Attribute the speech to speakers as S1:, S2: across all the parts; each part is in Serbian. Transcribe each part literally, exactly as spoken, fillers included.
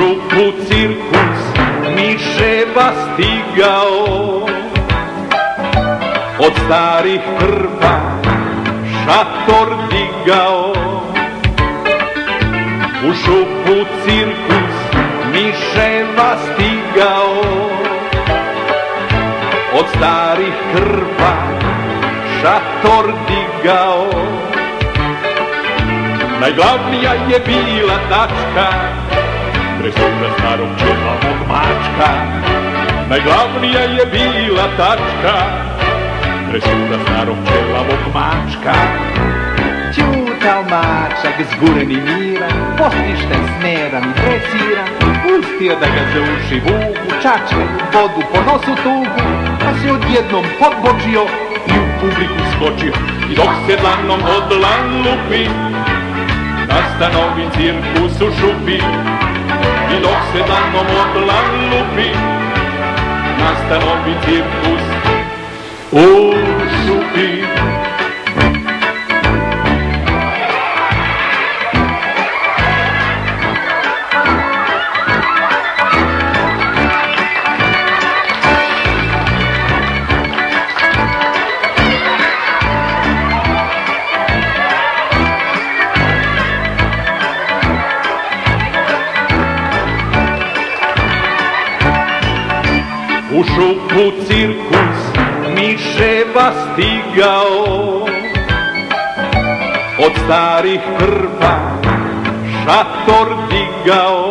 S1: župu cirkus miševa stigao, od starih krpa šator digao. U župu cirkus miševa stigao, od starih krpa šator digao. Najglavnija je bila tačka, presuda starog čelavog mačka. Najglavnija je bila tačka, presuda starog čelavog mačka.
S2: Ćutao mačak zguren i miran, postišten, smeran i dresiran, pustio da ga za uši vuku, čačkaju vodu po nosu tugu, pa se odjednom podbočio
S1: i u publiku skočio. I dok se dlanom od dlan lupi, nasta novi cirkus u šupi. I dok se dlanom od dlan lupi, nasta novi cirkus u šupi. U šupu cirkus miševa stigao, od starih krpa šator digao.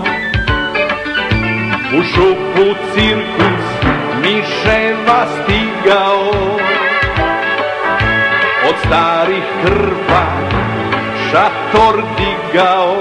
S1: U šupu cirkus miševa stigao, od starih krpa šator digao.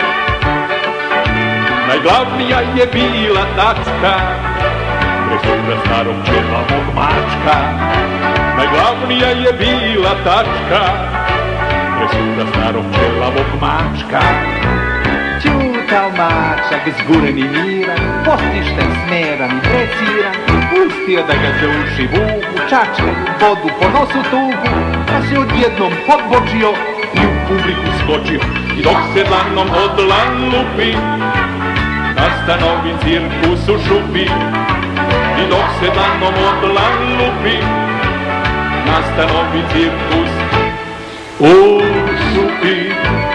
S1: Najglavnija je bila tačka, presuda starog čelavog mačka. Najglavnija je bila tačka, presuda starog čelavog mačka.
S2: Ćutao mačak zguren i miran, postišten, smeran i dresiran, pustio da ga za uši vuku, čačkaju vodu po nosu tugu, pa se odjednom podbočio
S1: i u publiku skočio. I dok se dlanom od dlan lupi, nasta novi cirkus u šupi. I dok se dlanom od dlan lupi, nasta novi cirkus u šupi.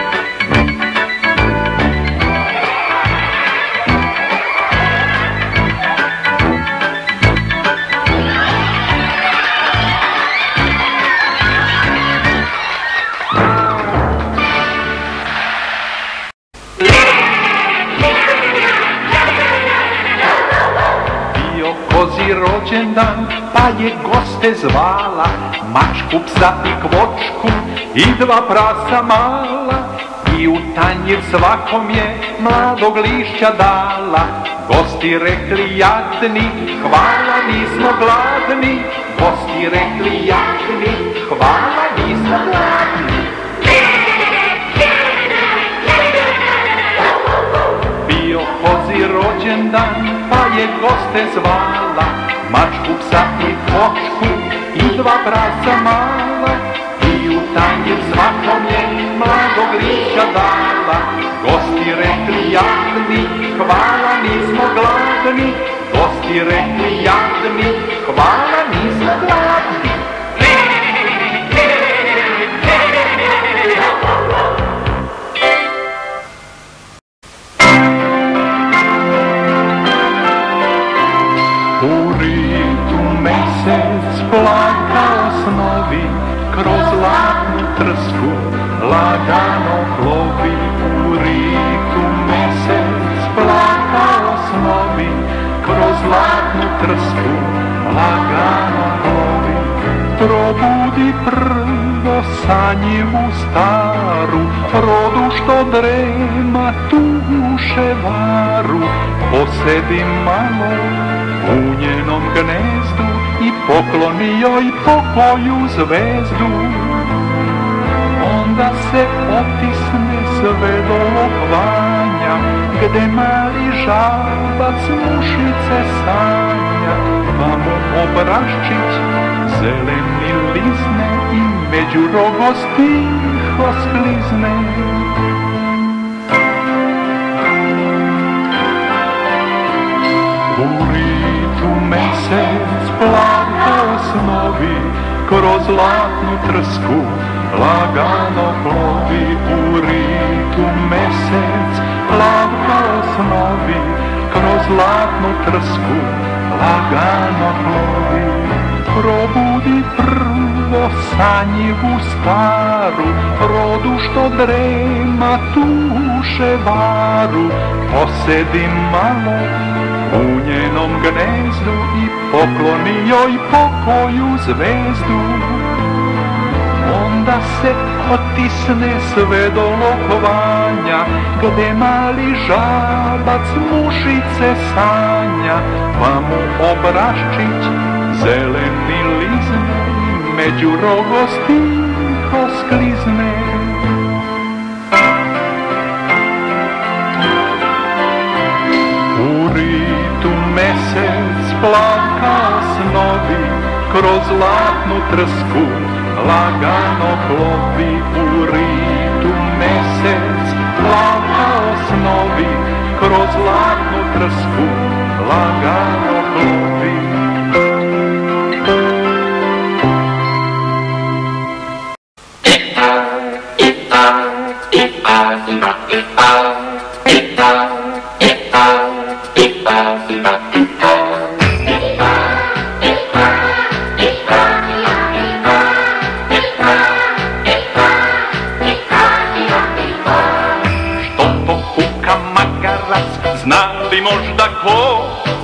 S2: Rođendan, pa je goste zvala, mačku, psa i kvočku i dva prasa mala, i u tanjir svakom je mladog lišća dala. Gosti rekli jadni, hvala, nismo gladni. Gosti rekli jadni, hvala, nismo gladni. Bio kozi rođendan, pa je goste zvala, mačku, psa i kvočku i dva prasa mala, i u tanjir svakom je mladog lišća dala. Gosti rekli jadni, hvala, nismo gladni. Gosti rekli jadni, hvala, nismo gladni.
S1: Plakao snovi, kroz zlatnu trsku lagano plovi. U ritu mesec plakao snovi, kroz zlatnu trsku lagano plovi. Probudi prvo sanjivu staru, rodu što drema tuše varu. Posedi malo u njenom gnezdu i pokloni joj pokoju zvezdu. Onda se otisne sve do okvanja, gde mali žabac mušice sanja, pa mu obraščić zeleni lizne i među rogostiho sklizne.
S2: snovi, kroz zlatnu trsku lagano plovi. U ritu mesec plav kao snovi, kroz zlatnu trsku lagano plovi. Probudi prvo sanjivu staru, rodu što drema tuše varu. Posedi malo u njenom gnezdu i pokloni joj pokoju zvezdu. Onda se otisne sve do lokovanja, gde mali žabac mušice sanja, pa mu obraščić zeleni lizne i među rogosti sklizne. U ritu mesec plav kao snovi, kroz zlatnu trsku lagano plovi. U ritu mesec plav kao snovi, kroz zlatnu trsku lagano plovi.
S1: Možda ko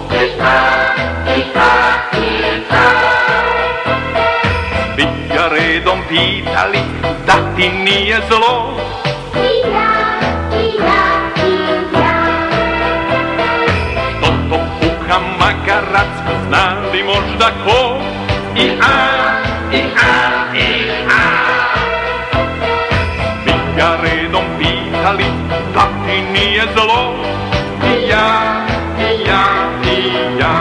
S1: bi ga redom pitali da ti nije zlo.
S3: I ja, i ja, i ja.
S1: Što to kuka magarac, znali možda ko? I a, i a, i a. Bi ga redom pitali da ti nije zlo. I ja, i ja, i ja.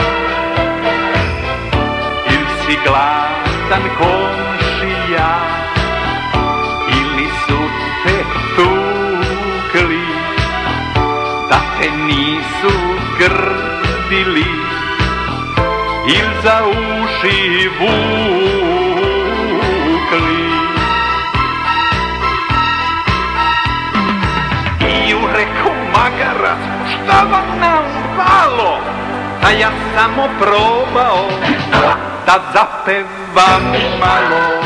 S1: Il si gladan komšija, ili su te tukli, da te nisu grdili, il za uši vukli. I u reku magarac, šta vam naupalo? A ja samo probao da zapevam malo.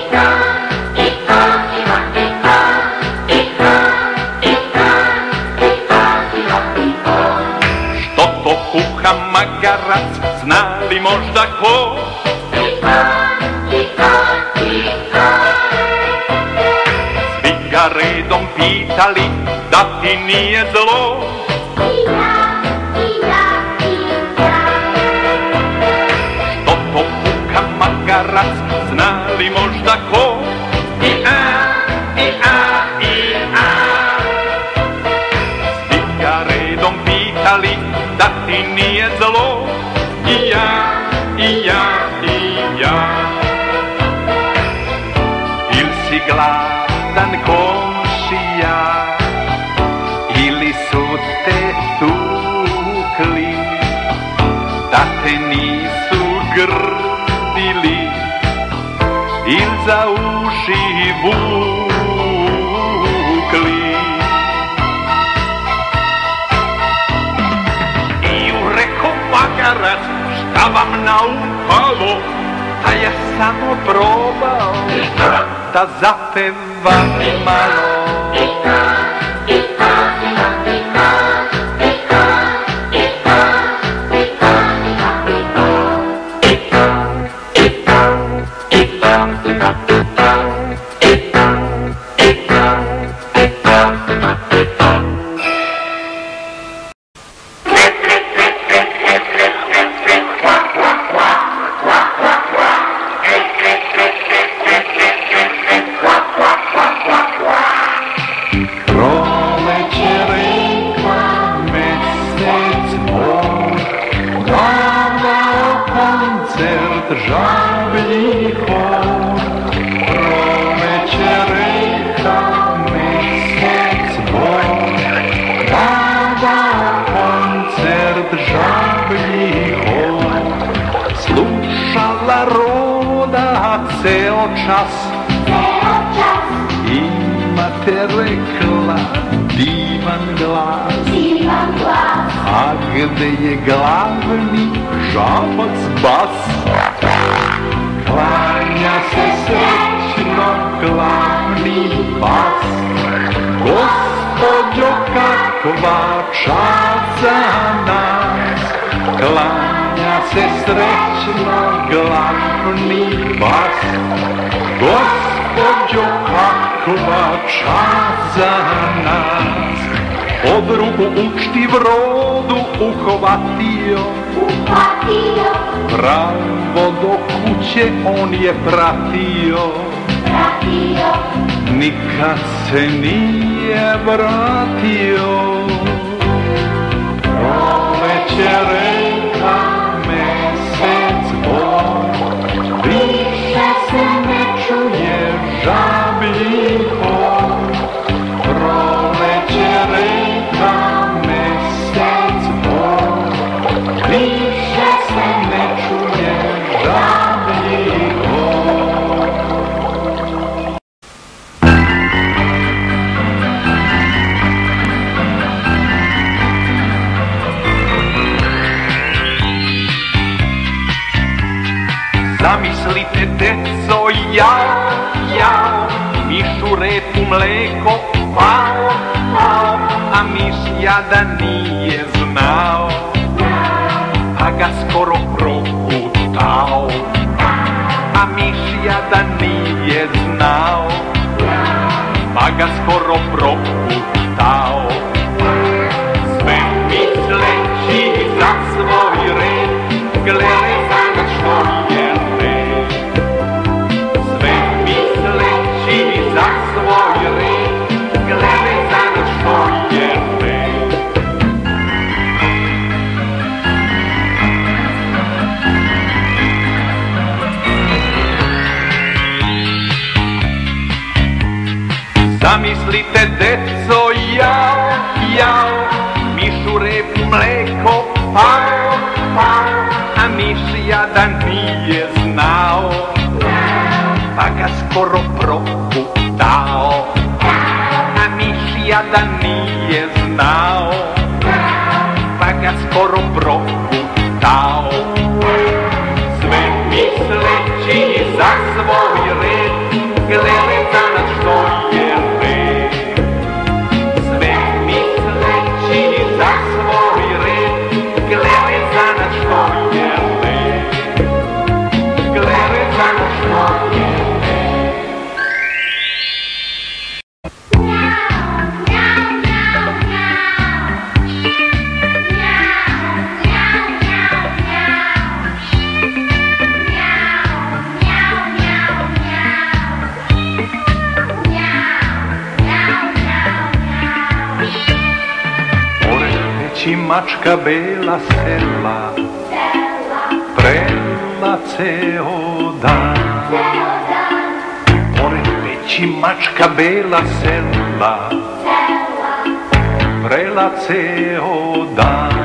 S1: Što to kuha magarac, znali možda ko? Svi ga redom pitali da ti nije zlo.
S3: I ja, i ja, i ja.
S1: Što to kuka magarac, znali možda ko? I a, i a, i a. Svi ga redom pitali da ti nije zlo. I ja, i ja, i ja. Il si gladan komšija, ili su te tukli, da te nisu grdili, il za uši vukli. I u reko magarac, šta vam naupalo? A ja samo probao da zapevam malo.
S2: ceo čas,
S3: ceo čas,
S2: imate rekla divan glas.
S3: divan glas.
S2: A gde je glavni žabac bas? Klanja se srećno glavni bas. Gospodjo, kakva čast za nas. Klanja se srećno glavni bas. Gospodjo, kakva čast za nas. Pod ruku učti vrodu uhvatio,
S3: Uhvatio,
S2: pravo do kuće on je pratio.
S3: pratio,
S2: Nikad se nije vratio. Proleće reka, mesec bor, više se ne čuje žablji hor. Proleće reka, mesec bor, više se ne čuje žablji hor. Zamislite, deco, jao, jao, miš u repu mleko pao, pao, a miš jadan nije znao, pa ga skoro prokutao. A miš jadan nije znao, pa ga skoro prokutao. Sve misleći za svoj red, glede za što je red. Sve misleći za svoj red, glede za što je red. Zamislite, deco, jao, jao, miš u repu mleko pao, pao, a miš jadan nije znao, pa ga skoro prokutao. A miš jadan nije znao, pa ga skoro prokutao. Sve misleći za svoj red, glede za što je red. Sve misleći za svoj red, glede za što je red. Glede za što je red. Pored mačka bela sela, prela ceo dan. Pored peći mačka bela sela, prela ceo dan.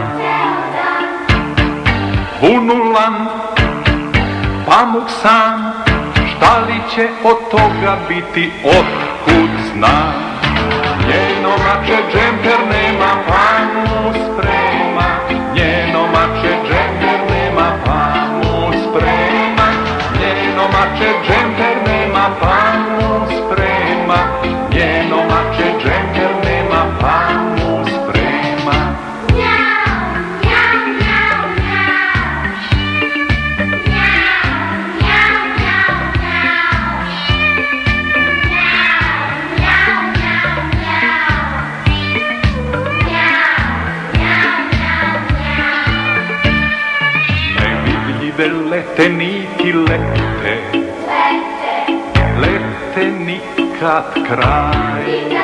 S2: Vunulan, pamuk sam, šta li će od toga biti, otkud znam. Njeno mače džemper nema, pa mu sprema. Njeno mače džemper nema, pa mu sprema. Njeno mače džemper nema, pa mu sprema. Njeno mače džemper nema, pa mu sprema. Lete niti lete, lete nikad kraj.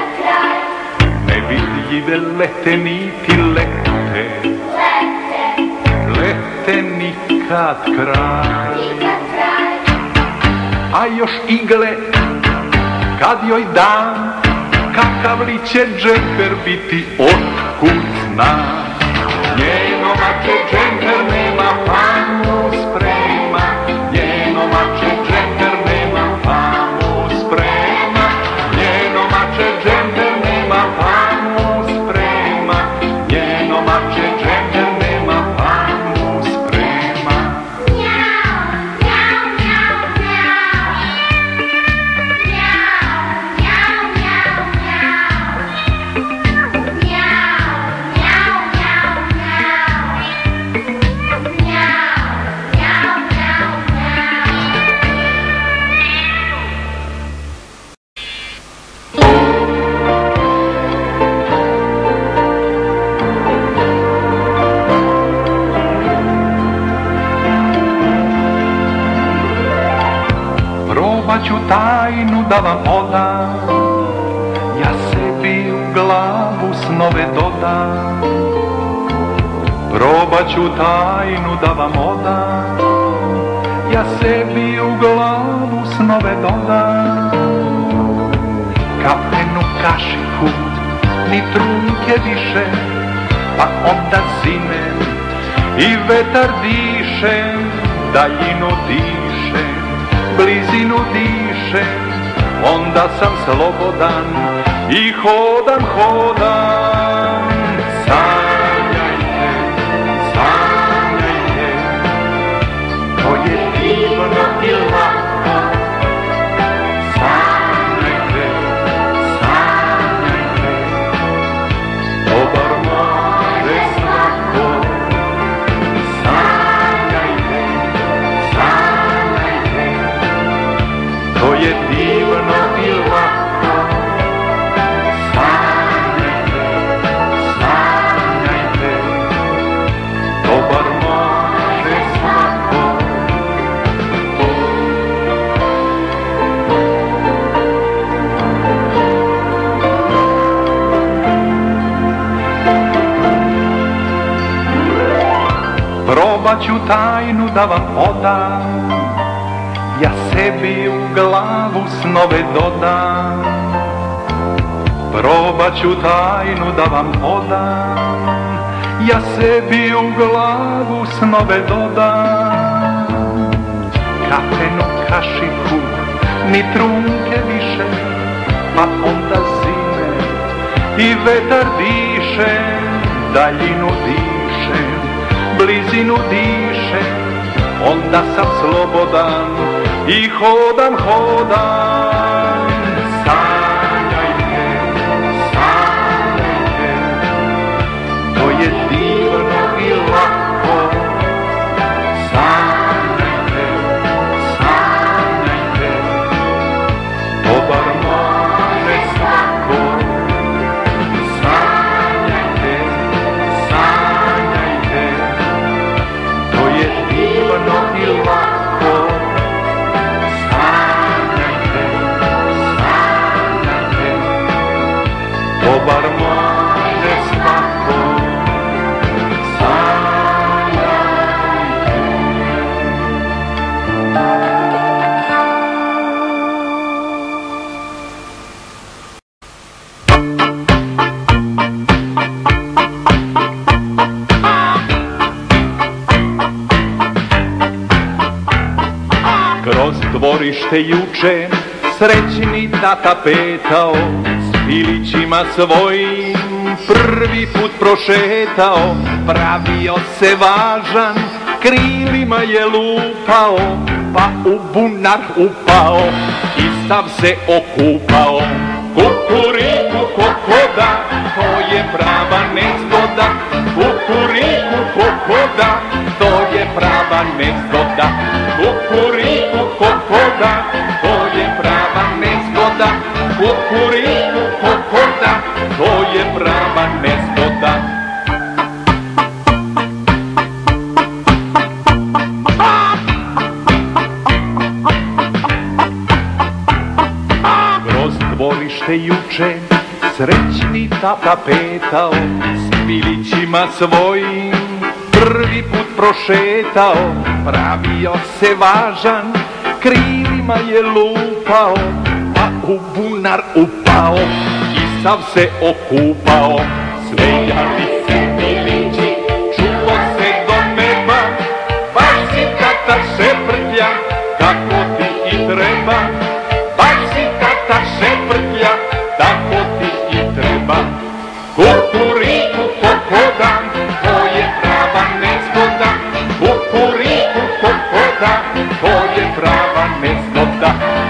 S2: Nevidljive lete niti lete, lete nikad kraj. A još igle, kad joj dam, kakav li će džemper biti, otkud znam. Njeno mače džemper nema, pa mu sprema. Njeno mače džemper nema, pa Probat ću tajnu da vam odam, ja sebi u glavu snove dodam. Probat ću tajnu da vam odam, ja sebi u glavu snove dodam. Kafenu kašiku, ni trunke više, pa onda zime i vetar diše, daljinu diše, blizinu diše, onda sam slobodan i hodam, hodam. Sanjajte, sanjajte, to je divno i lako. Sanjajte, sanjajte, dobar može svako. Sanjajte, sanjajte, to je divno i lako. Sanjajte, sanjajte, dobar može svako. Probat ću tajnu da vam odam, ja sebi u glavu snove dodam. Probat ću tajnu da vam odam, ja sebi u glavu snove dodam. Kafenu kašiku, ni trunke više, pa onda zime i vetar diše, daljinu diše, blizinu diše, onda sam slobodan i hodam, hodam. Sanjajte, sanjajte, to je divno i lako. Sanjajte, sanjajte, dobar može svako. Sanjajte, sanjajte, to je divno i lako. Sanjajte, sanjajte, dobar može svako. Kroz dvorište juče srećni tata petao, s pilićima svojim prvi put prošetao. Pravio se važan, krilima je lupao, pa u bunar upao i sav se okupao. Kukuriku kokoda, to je prava nezgoda. Kukuriku kokoda, to je prava nezgoda. Kukuriku kokoda, to je prava nezgoda. Kukuriku kokoda, to je prava nezgoda. Kroz dvorište juče srećni tata petao, s pilićima svojim prvi put prošetao. Pravio se važan, krilima je lupao, pa u bunar upao i sav se okupao. Smejali se pilići, čulo se do neba, baš si tata šeprtlja, kako ti i treba. Baš si tata šeprtlja, tako ti i treba. Kukuriku kokoda, to je prava nezgoda. Kukuriku kokoda, to je prava nezgoda.